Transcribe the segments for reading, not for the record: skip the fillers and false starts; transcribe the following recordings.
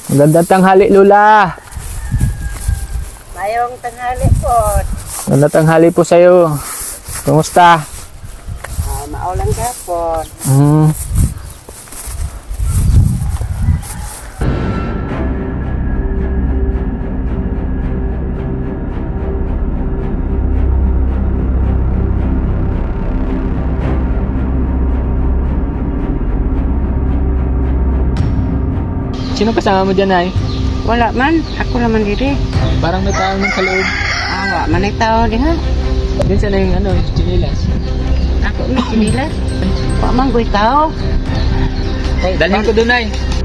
Magandang tanghali, Lola. Mayong tanghali po. Magandang tanghali po sa'yo. Kumusta? Maulan ka po. Sino kasama mo dyan, Nay? Wala man. Ako naman diri. Parang may tao ng kaloob. Awa, manay tao di ha. Din sana yung chinilas. Ako na sinilas. Wa man goy tao. Dalhin ko doon, Nay.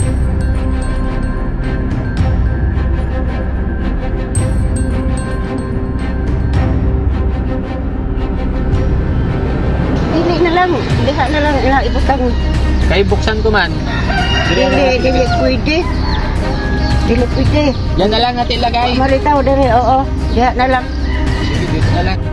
Dili na lang. Diha na lang ila ibutang. Kay buksan ko man. Dili pwede. Dili pwede. Yan na lang natin lagay. Manay tao diri, oo. Diha na lang. Sige, dito na lang.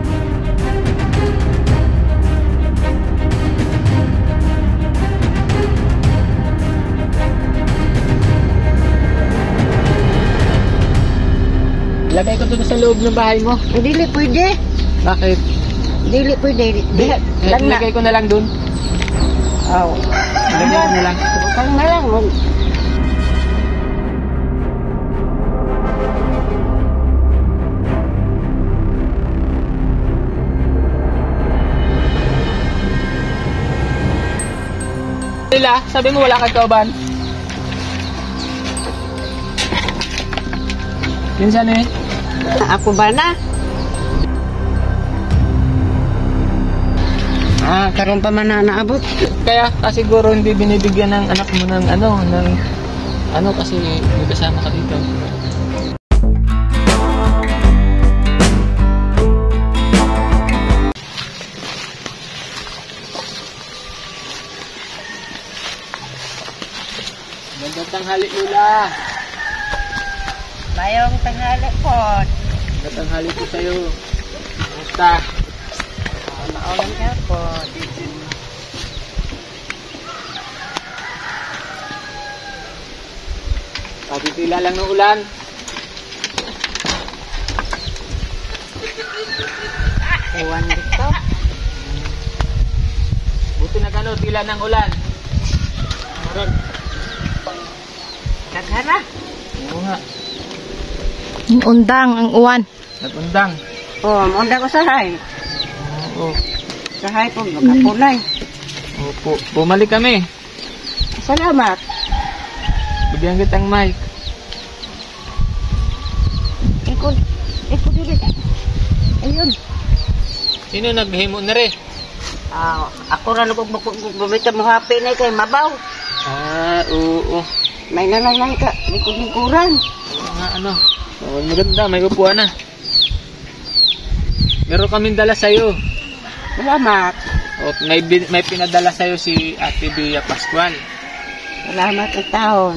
Lagay ko doon sa loob ng bahay mo. Dili pwede. Bakit? Dili pwede. Diha lang na. Lagay ko na lang doon. Oo. Lagay ko na lang. Butang na lang. Lila, sabi mo wala kang kauban. Minsan eh. Ako ba na? Karon pa man na naabot. Kaya siguro hindi binibigyan ng anak mo ng kasi may kasama ka dito. Magandang tanghali, Lola. Mayong tanghali po. Magandang tanghali po sa'yo. Kumusta? Maulan ka po. Pagtitila lang ng ulan. Ewan dito. Buti na tila ng ulan. Daghana. Oo nga. Undang ang uwan. Nagundang. Munda ko sahay. Oo. Sahay po, magkapunay. Opo. Bumalik kami. Salamat. Bigyan kitang mic. Ikod dili. Ayun. Sino naghimo na rin? Ako na bumita mo happy na kay mabaw. Oo. May nanay ka, likod-likuran. Oo nga, maganda, may upuan na. Meron kaming dala sa'yo. Salamat. O, may pinadala sa'yo si Ate Bia Pascual. Salamat ang taon.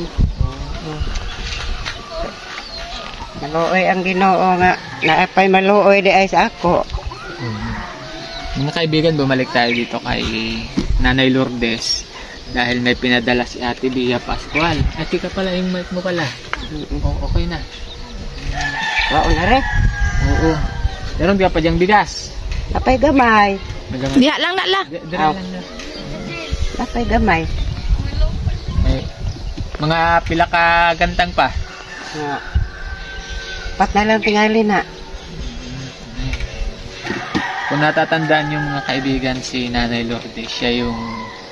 Maluoy ang Ginoo nga. Naapay maluoy di ay sa ako. Mga kaibigan, bumalik tayo dito kay Nanay Lourdes. Dahil may pinadala si Ate Bia Pascual. Ate ka pala, yung mic mo pala. Okay na. Wao na rin. Oo. Meron ka pa diyang bigas. Lapay gamay. Diha lang na la. Dira lang na. Lapay gamay. Mga pila ka gantang pa. Pat na lang tingali na. Kung natatandaan yung mga kaibigan, si Nanay Lourdes, siya yung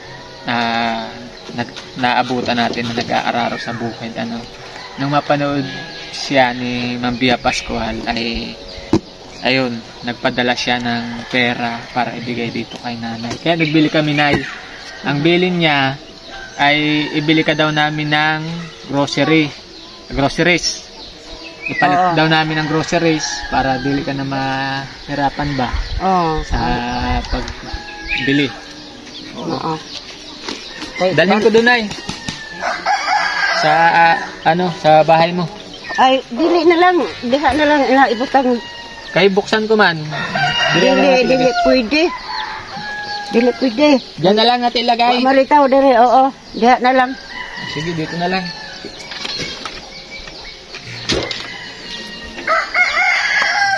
naabutan natin na nag-aararo sa bukid. Nung mapanood siya ni Ma'am Bia Pascual ay ayun, nagpadala siya ng pera para ibigay dito kay nanay. Kaya nagbili kami, Nay. Ang bilin niya ay ibili ka daw namin ng groceries. Ipalit daw namin ng groceries para dili ka na mahirapan ba sa pagbili. Oo. Dalhin ko doon, Nay. Sa sa bahay mo. Ay, dili na lang. Diha na lang ila ibutang. Kay buksan ko man. Dili pwede. Dili pwede. Diyan na lang natin ilagay. Malitaw diri, oo. Diha na lang. Sige, dito na lang.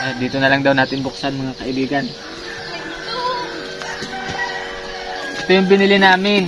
Dito na lang daw natin buksan mga kaibigan. Ito yung binili namin.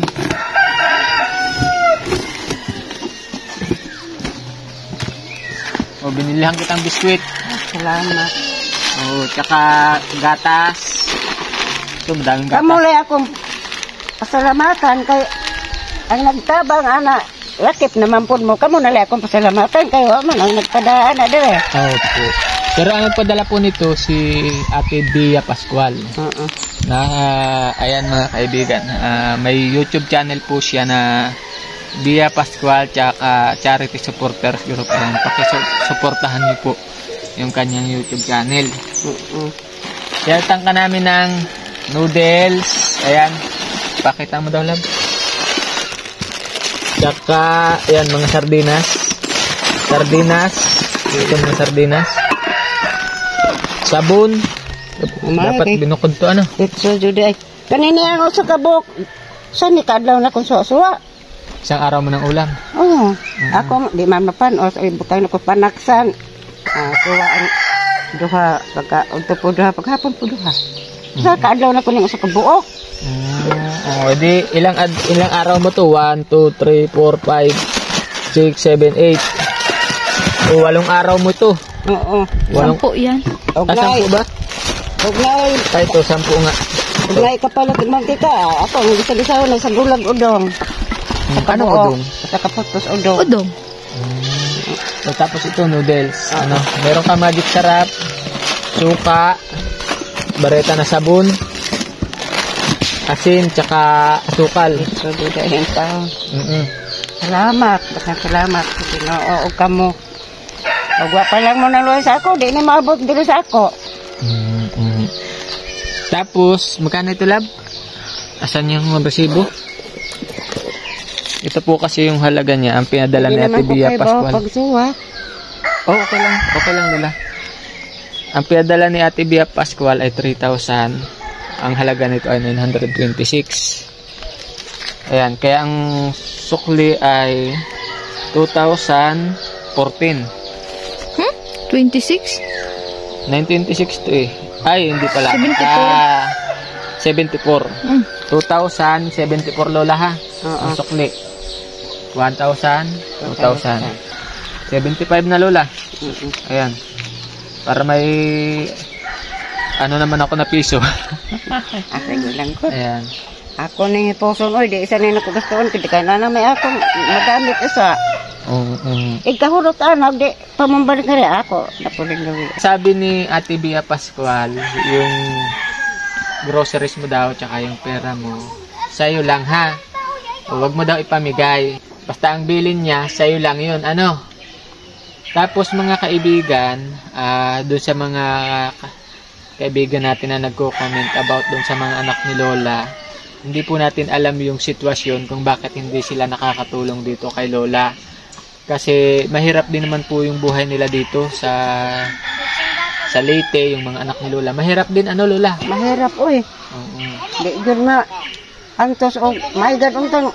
Binilihan kitang biskwit. Salamat. Tsaka gatas. Ito, madaming gatas. Kamulay akong pasalamatan kay ang nagtabang ana. Lakip naman po mo. Kamu nalay akong pasalamatan kayo man ang nagpadaan na dire. Opo. Pero ang nagpadala po nito si Ate Bia Pascual. Na ayan mga kaibigan, may YouTube channel po siya na Bia Pascual tsaka Charity Supporters Group. Pakisuportahan niyo po yung kanyang YouTube channel. Yaltang ka namin ng noodles. Ayan, pakita mo daw, love. Tsaka ayan, mga sardinas. Ito mga sardinas. Sabon. Dapat binukod to ano. Ito juday. Kanini ang usa ka buok. Saan ni kadlaw na kung suwa-suwa? Isang araw mo ng ulam. Oo. Ako di mamapan o sa butang na ko panaksan. Suwa ang duha pagka unto po duha paghapon po duha. Sa kadlaw na ko ning usa ka buok. Di ilang araw mo to? 1 2 3 4 5 6 7 8. 8 araw mo to. Oo. 8 po yan. Sampu ba? Ugnay. Ay, ito, 10 nga. Ugnay kapalit ng mantika. Ako, ang gisa-gisa na sa gulag udong. Anong udong? Sa kaputos udong. Udong. So, tapos ito, noodles. Meron ka magic sarap, suka, bareta na sabon, asin, tsaka asukal. Ito, dudahin ka. Salamat. Salamat. Ginoo ka mo. Pagwa pa lang mo naluwa sa ako, di na maabot dito sa ako. Tapos, magkano ito, lab? Asan yung resibo? Ito po kasi yung halaga niya, ang pinadala ni Ate Bia Pascual. Okay lang. Okay lang nila. Ang pinadala ni Ate Bia Pascual ay 3,000. Ang halaga nito ay 926. Ayan, kaya ang sukli ay 2,014. 26? 926 to eh. Ay, hindi pala. 74. 2,074 lola ha. Ang sukli. 1,000, 2,000. 75 na lola. Ayan. Para may ano naman ako na piso. Lang ko. Ayan. Ako ning iposon oy, di isa na ko gustoon kiti kay na may akong magamit isa. Kahurot anak di pamambalik na rin ako. Napuling gawi. Sabi ni Ate Bia Pascual, yung groceries mo daw tsaka yung pera mo, sa'yo lang ha. Huwag mo daw ipamigay. Basta ang bilin niya, sa'yo lang yun. Ano? Tapos mga kaibigan, doon sa mga kaibigan natin na nagko-comment about doon sa mga anak ni Lola, hindi po natin alam yung sitwasyon kung bakit hindi sila nakakatulong dito kay Lola. Kasi mahirap din naman po yung buhay nila dito sa Leyte, yung mga anak ni Lola. Mahirap din, ano Lola? Mahirap, oy. Di gud na antos og may gad untang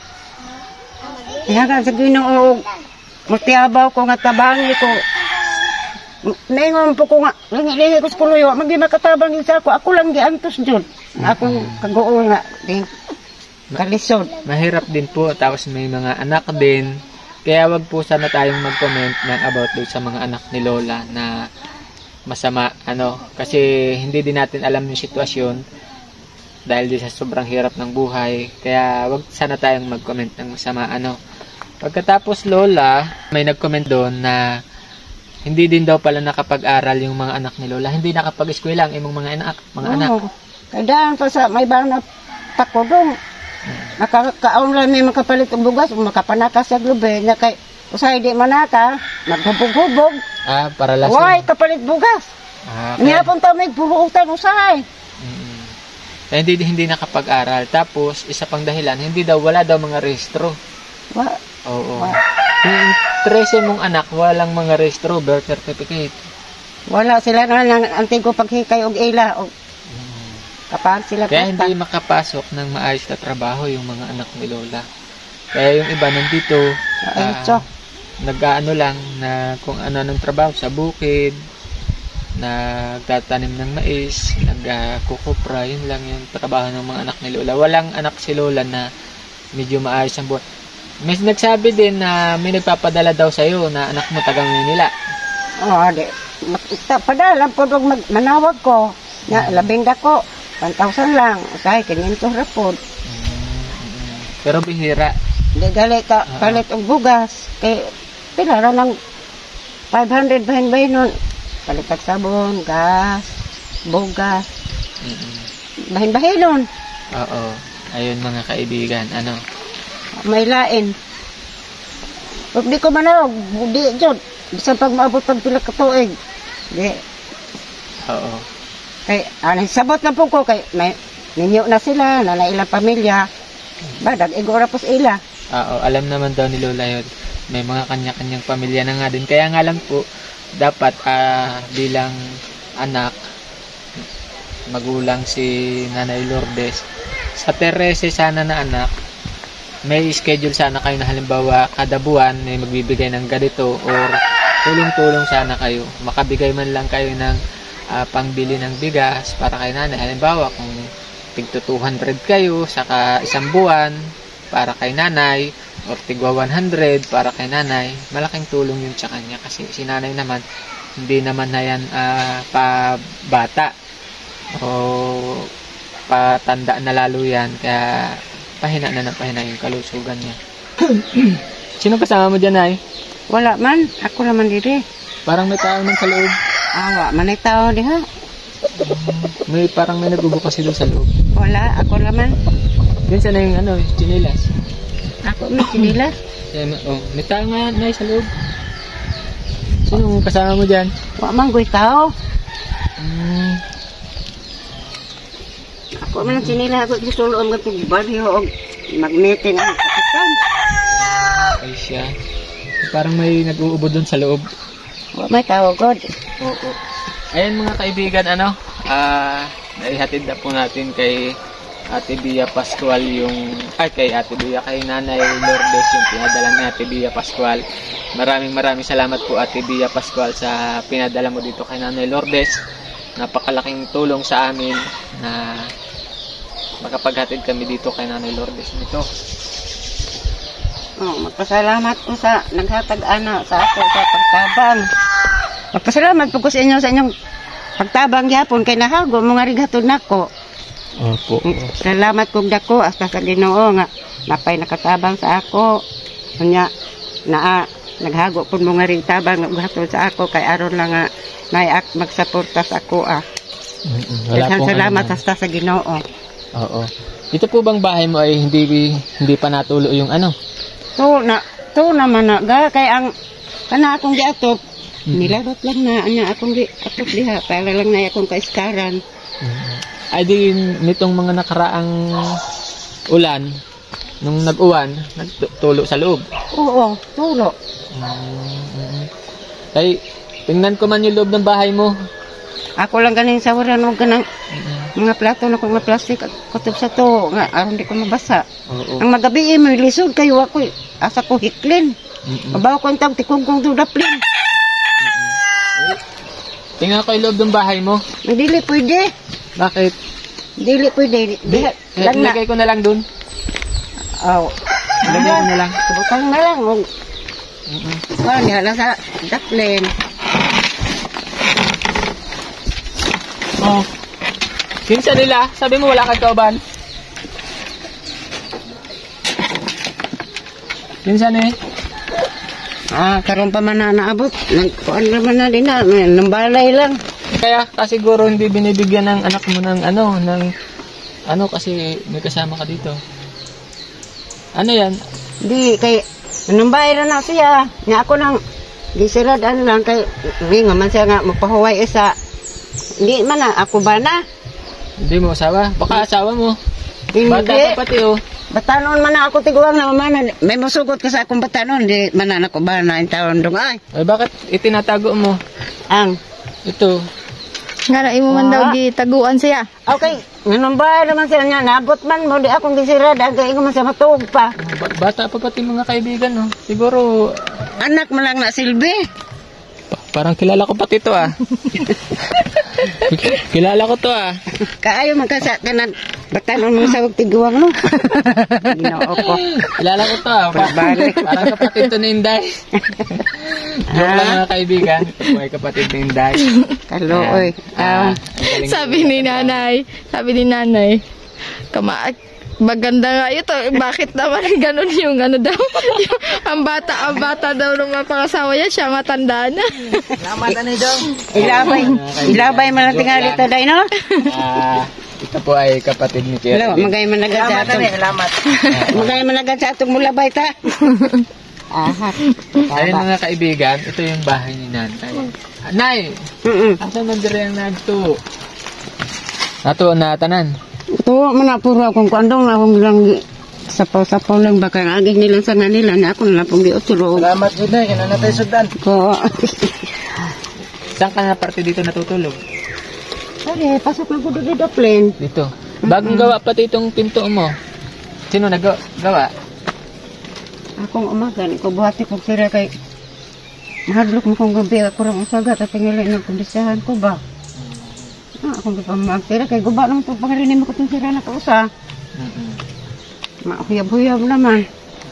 ihagan sa Ginoo mutiabaw ko nga tabangi ko. Naingon po ko nga, lingi-lingi ko sa kuluyo, magi makatabang isa ako, ako lang giantos jud. Akong kaguol nga, din kalisod. Mahirap din po, tapos may mga anak din. Kaya wag po sana tayong mag-comment ng about doon sa mga anak ni Lola na masama, ano, kasi hindi din natin alam yung sitwasyon dahil din sa sobrang hirap ng buhay. Kaya wag sana tayong mag-comment ng masama, ano. Pagkatapos Lola, may nag-comment doon na hindi din daw pala nakapag-aral yung mga anak ni Lola. Hindi nakapag-eskwela ang imong mga anak. Kadaan pa sa may bang na takodong. Nakakaon lang may makapalit og bugas, makapanakas sa glube nya kay usay di manaka, maghubog-hubog. Para lasing. Why kapalit bugas? Okay. Niya pun ta may buhutan usay. Kaya hindi nakapag-aral. Tapos isa pang dahilan, wala daw mga rehistro. Oo. Yung 13 mong anak, walang mga rehistro, birth certificate. Wala sila na ng antigo paghikay og ila og kapag sila kaya hindi makapasok ng maayos na trabaho yung mga anak ni Lola. Kaya yung iba nandito, nag-aano lang na kung ano ng trabaho sa bukid, nagtatanim ng mais, nagkukupra, yun lang yung trabaho ng mga anak ni Lola. Walang anak si Lola na medyo maayos ang buhay. May nagsabi din na may nagpapadala daw sa'yo na anak mo taga Manila. Oo, di. Padala po manawag ko. Labing dako. 1,000 lang. Kaya 500 rapod. Pero bihira. Di gali ka palit og bugas. Kaya pila ra ng 500 bahin-bahin nun. Palit sabon, gas, bugas. Bahin-bahin nun. Oo. Ayun mga kaibigan. Ano? May lain. Pag di ko manawag, di dyan. Bisan pag maabot pag pila ka tuig. Di. Oo. Kay, sabot na po ko. Kay, may ninyo na sila, ilang pamilya. Ba, dag-igora po sa ila. Oo, alam naman daw ni Lola yun. May mga kanya-kanyang pamilya na nga din. Kaya nga lang po, dapat bilang anak, magulang si Nanay Lourdes, sa 13 sana na anak, may schedule sana kayo na halimbawa kada buwan may magbibigay ng ganito or tulong-tulong sana kayo. Makabigay man lang kayo ng pangbili ng bigas para kay nanay. Halimbawa kung tigto 200 kayo saka isang buwan para kay nanay or tigwa 100 para kay nanay, malaking tulong yun sa kanya kasi si nanay naman hindi naman na yan pa bata o patanda na lalo yan, kaya pahina na ng pahina yung kalusugan niya. Sino kasama mo dyan, Nay? Wala man, ako naman diri. Parang may tao nang sa loob. Awa, manay tao di ha? Parang may nagbubukas sila sa loob. Wala, ako naman. Minsan na yung chinilas. Ako may sinilas. May tao nga, Nay, sa loob. Sino kasama mo dyan? Wa man goy tao. Ako man sinila ako gusto lo ang gatong baryo og mag-meeting ang kapitan. Ay siya. Parang may nag-uubod doon sa loob. Wa may tao god. Oo. Ayan mga kaibigan, naihatid na po natin kay Ate Bia Pascual kay Ate Bia, kay Nanay Lourdes yung pinadala ni Ate Bia Pascual. Maraming salamat po Ate Bia Pascual sa pinadala mo dito kay Nanay Lourdes. Napakalaking tulong sa amin na makapaghatid kami dito kay Nanay Lourdes nito. Magpasalamat ko sa naghatag sa ako sa pagtabang. Magpasalamat po ko sa inyo sa inyong pagtabang gyapon kay nahago mo nga rigatod nako. Opo. Salamat kog dako hasta sa Ginoo nga napay nakatabang sa ako. Unya naghago pud mo nga ring tabang gatod sa ako kay aron lang nga nayak magsuporta sa ako Wala pong salamat hasta sa Ginoo. Oo. Ito po bang bahay mo ay hindi pa natulo yung To naman na kay ang kana akong giatop nilagot lang na akong giatop diha para lang na akong kaiskaran. Ay di nitong mga nakaraang ulan nung nag-uwan nagtulo sa loob. Oo, tulo. Ay tingnan ko man yung loob ng bahay mo. Ako lang ganin sa waran og kanang mga plato na kong plastic at kutob sa to nga aron di ko mabasa. Ang magabi mo lisod kayo ako asa ko hiklin. Mabaw ko ang tawag tikungkong dudaplin. Tingnan ko yung loob ng bahay mo. Dili pwede. Bakit? Dili pwede. Lagay ko na lang dun. Lagay ko na lang. Subukan na lang. Niya lang sa daplin. Kinsa nila? Sabi mo wala kang kauban. Kinsa ni? Karon pa man na naabot. Kuan naman na din nambalay lang. Kaya siguro hindi binibigyan ng anak mo ng kasi may kasama ka dito. Ano yan? Di kay nambalay na siya. Nya ako nang gisirad lang kay nga man siya nga magpahuway isa. Hindi man ako ba na? Hindi mo asawa? Baka asawa mo. Hindi. Bata pa pati Batanon man ako tiguang na mamana. May masugot ka sa akong batanon. Di man ako ba na yung taon dong ay. Ay bakit itinatago mo? Ito. Nga na imo man daw gitaguan siya. Okay. Ganun ba naman siya niya. Nabot man mo. Di akong gisirad. Kaya ko man siya matuog pa. Bata pa pati mga kaibigan. Siguro. Anak mo lang na silbi. Parang kilala ko pati to ah. Kilala ko to ah. Kaayo magkasa kanan batanon mo sa tiguang no. Ginoo ko. Kilala ko to ah. Pagbalik. Parang kapatid to ni Inday. Joke lang mga kaibigan. Ito po ay kapatid ni Inday. Kaluoy. Ang galing Sabi ni nanay, maganda nga ito. Bakit naman ganun yung ano daw? Ang bata daw nung mapangasawa yan, siya matanda na. Ilabay man ang tingali to day no. Ito po ay kapatid ni Kuya Hello, Edwin. magay man agad sa atong. Magay man agad sa atong mulabay ta. Aha. Ayun mga kaibigan, ito yung bahay ni Nanay. Nay! Asan man dire ang nagto? Nato na tanan. Tuwa man na puro akong kuandong na akong lang sapaw-sapaw lang baka agig nila sa nila na ako na pong giuturo. Salamat yun na, kailan natin sundan. Ko. Saan ka na parte dito natutulog? Okay, pasok na ko dito plane. Dito. Bagong gawa pati itong pinto mo. Sino nagawa? Akong umagan, ko buhati kong sira kay mahadlok mo kong gabi ako rin usaga at tingilin ng kondisyahan ko ba? Akong gipamagtira kay guba naman ito pangarinig mo ko itong sira na kausa. Mahuyab-huyab naman.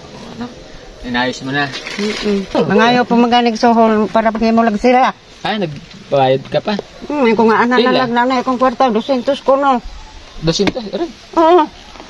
Inayos mo na. Mangayo pa maganig sohol para pag mo lang sira. Ay, nagbayad ka pa. Kung nga anak na lang nanay kong kwarta, 200 ko no. 200? Aray. Oo.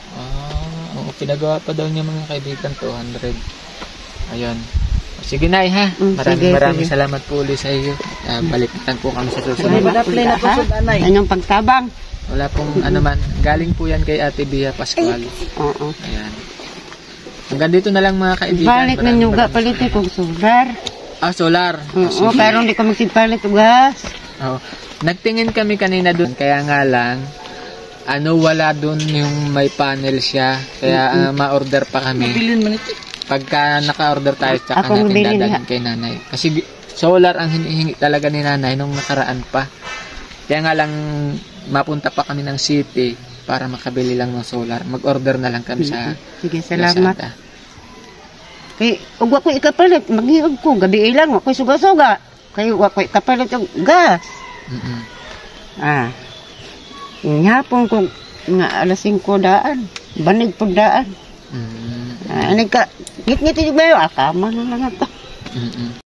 Oo, pinagawa pa daw niya mga kaibigan, 200. Ayun. Sige Nay ha. Maraming salamat po ulit sa iyo. Balikan po kami sa susunod. Anyong pagtabang. Wala pong ano man. Galing po yan kay Ate Bia Pascual. Oo. Ayan. Hanggang dito na lang mga kaibigan. Balik na nyo ga palit kong solar. Solar. Oo, pero hindi ko magsipalit o gas. Oo. Nagtingin kami kanina doon. Kaya nga lang, wala doon yung may panel siya. Kaya ma-order pa kami. Pagka naka-order tayo, tsaka natin dadalhin kay nanay. Kasi solar ang hinihingi talaga ni nanay nung nakaraan pa. Kaya nga lang, mapunta pa kami ng city para makabili lang ng solar. Mag-order na lang kami sa Sige, salamat. Lazada. Kay, ug ako ikapalit, maghiog ko, gabi ilang, ako'y suga-suga. Kayo, ako'y ikapalit yung gas. Hapon ko, nga alas 5 daan, banig po daan. Ngit-ngit yung bayo, tama na lang ito.